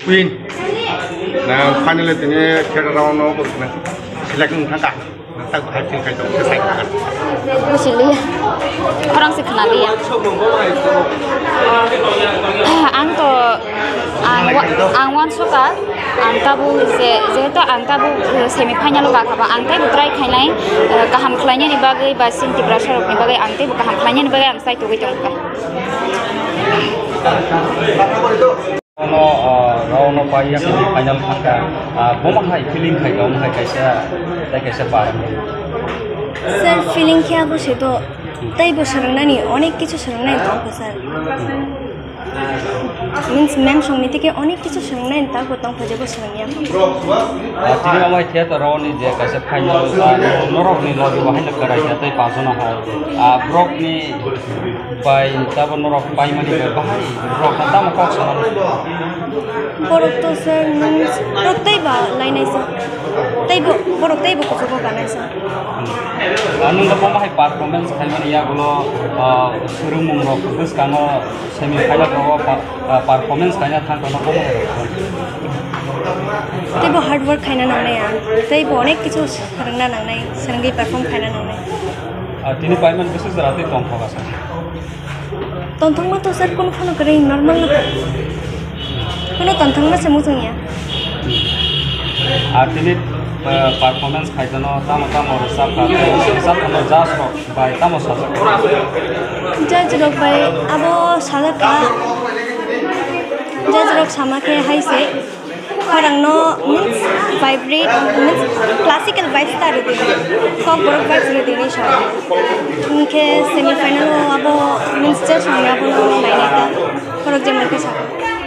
Win. Nah, finally ini kita round no, select nggak tak hasil kayak itu selesai kan? Busili, orang sih kenal dia. Angwan suka, angkabu itu angkabu semifinal loh kakak. Angkai putrai kainai kaham klanya nih bagai basin tibrasar nih bagai angkai bukan kaham klanya nih bagai angkai tuh gitu kan. Rauno paya final thangka boma hai feeling khai gaum hai kaisa pa sir feeling কি আবো সেতো তাই বসরনানি অনেক কিছু সরনাই তো sir means ma'am সঙ্গে থেকে অনেক কিছু সরনাই তারপর তো খোঁজে বসরনিয়া tini amai theater rauni je kaisa final norok ni logi bahai na karai ta tai pajona hai brok ni pai tabo norok pai mani bahai brok ta tam kok sana borok to sir means borok tai ba lainai sa tai borok tai bo ko ganai sa nung da boma hai performance khai mani ya gulo surumung rok bus kano semi final ro performance kanya thang kono boma hai tai bo hard work khaina nangnai tai bo onek kichu sarangna nangnai sarangi perform khaina nangnai tini paiman besis rati tom hoga sa tonthong ma to sir kono kono kare normal na kono tonthong ma semu sungya tini performance khaijano tamo resap kono jas ro bai tamo sajak judge rok bai abo sajaka judge rok samake haise Korangno means vibrate means classical vibes ta re dini kok borok vibes re dini sha unke semi final abo means just hone abo naina ta korok je mate sa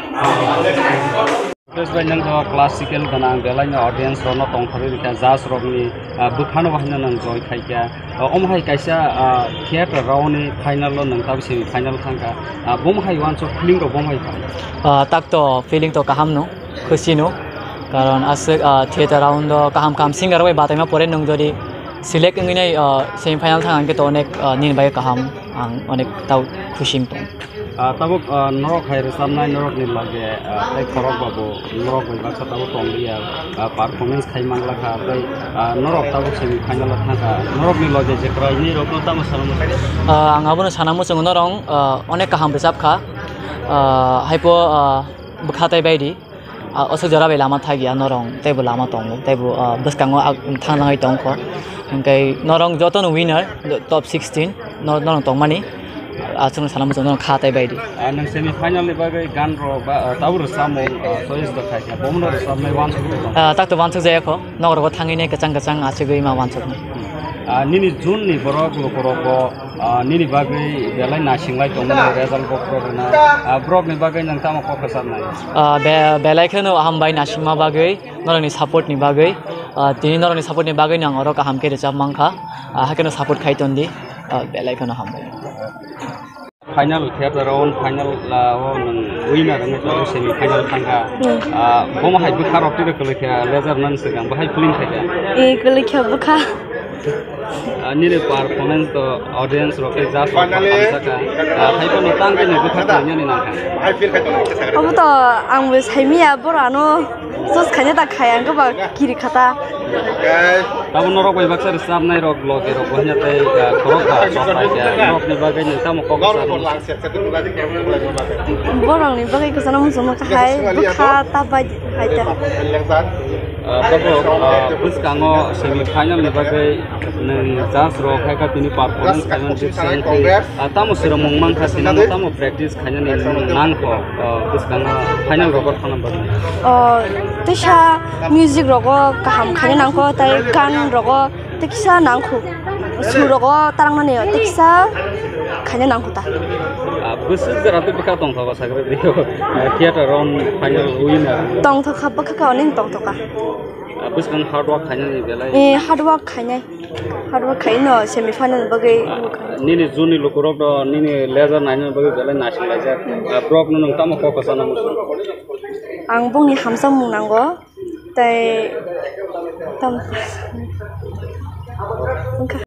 Terus banyak doa classical kanang belai na audience rono tong thari dikha jazz rock ni bukhano bahina nang joy khaika hai kaisa theater rauni final lo nang tab semi final thangka hai wan so feeling ro hai tak to feeling to kaham no খুশি নো কারণ আসে theatre round কাহাম কাম singer ওই বাতাইমা পরে নং যদি সিলেক্ট নই সেমিফাইনাল থাঙ্গে তো অনেক নিন বাই কাহাম আং অনেক তাও খুশি তো tabuk norok hai resamnai norok ni lage tai khorok babu norok bai baksa tabuk tonglia performance khai mangla kha tai norok tabuk semi final thanga norok ni lage je krai ni rok ta masalam ang abono sanamu sung norong অনেক কাহাম বেসাব খা হাইপো বখাতাই বাইদি असक जरा बे लामा थागिया नरं तैबो लामा तंग तैबो बसकांगो थांलाङै तंखो ओंखाय नरं जतन विनार टप 16 नरं तंगमानि आचुन सालाम जन खाताय बायदि नों सेमी फाइनल नि बागै गान रो बा ताबुर सामो चोइस द खायखा बमनो सामनै वान ताक तो वानसक जायाखो नगरको थाङैने गचां आचगै मा वानसक nini jun ni borok lokoroko nini bagai belai nasinglai tongmani result bokrona brok ni bagai nang tamo kokasar nai belai khono aham bai nasingma bagai noroni support ni bagai tini noroni support ni bagai nang oro kaham ke recap mangkha hakeno support khaitondi belai khono ham bai final theater round final la nang winner nang to semi final thangka boma hai bukharok tire kolekha laser nan segang bahai film thaka e kolekha bukha nire performance to audience roke jazz saka haipo no tang ke ne bukha nya ni nang abo to ang bes haimia borano sos khanya ta khaya ang ba kiri khata tabo norok bai baksa sam nai rok loge rok bahnya tai khorok ka sokai ya rok ni bagai ni tamo kok borang ni bagai kesana musuh khai bukha ta ba haita tabo bus kango semi final ni bagai nang jazz rok hai ka tini performance kaiman different tamo sira mongmang kha sinang tamo practice khanya ni nan ko bus kango final rok thana ba tisha music rogo kaham khanya nang ko tai kan rogo tiksa nang khu su rogo tarang nane tiksa khanya nang khuta bus jara tu beka tong thaba sagre dio theater round final winner tong thaka baka ka oning tong thaka bus kan hard work khanya ni belai hard work khai no semi final bagai nini juni lokorok do nini laser naino bagai belai nasing laja brok no nang tamo ko sana musu ang bongni hamsam munango tai tam